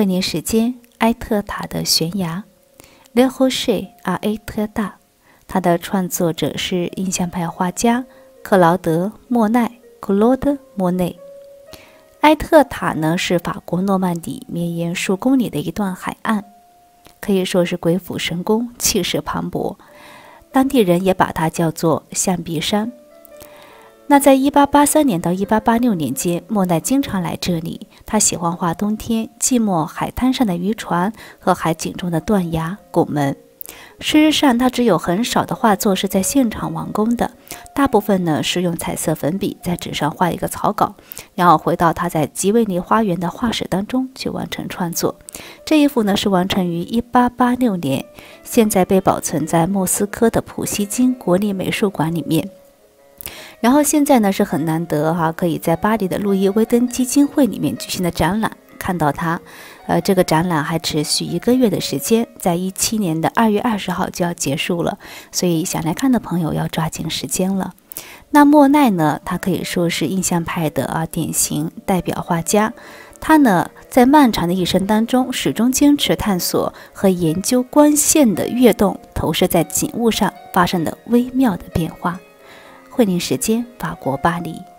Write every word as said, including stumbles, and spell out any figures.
会宁时间，埃特塔的悬崖 Le Rocher à Étretat， 它的创作者是印象派画家克劳德·莫奈 Claude Monet。埃特塔呢是法国诺曼底绵延数公里的一段海岸，可以说是鬼斧神工，气势磅礴。当地人也把它叫做象鼻山。那在一八八三年到一八八六年间，莫奈经常来这里。他喜欢画冬天寂寞海滩上的渔船和海景中的断崖、拱门。事实上，他只有很少的画作是在现场完工的，大部分呢是用彩色粉笔在纸上画一个草稿，然后回到他在吉维尼花园的画室当中去完成创作。这一幅呢是完成于一八八六年，现在被保存在莫斯科的普希金国立美术馆里面。然后现在呢是很难得哈、啊，可以在巴黎的路易威登基金会里面举行的展览看到它。呃，这个展览还持续一个月的时间，在一七年的二月二十号就要结束了，所以想来看的朋友要抓紧时间了。那莫奈呢，他可以说是印象派的啊典型代表画家。他呢在漫长的一生当中，始终坚持探索和研究光线的跃动投射在景物上发生的微妙的变化。会宁时间，法国巴黎。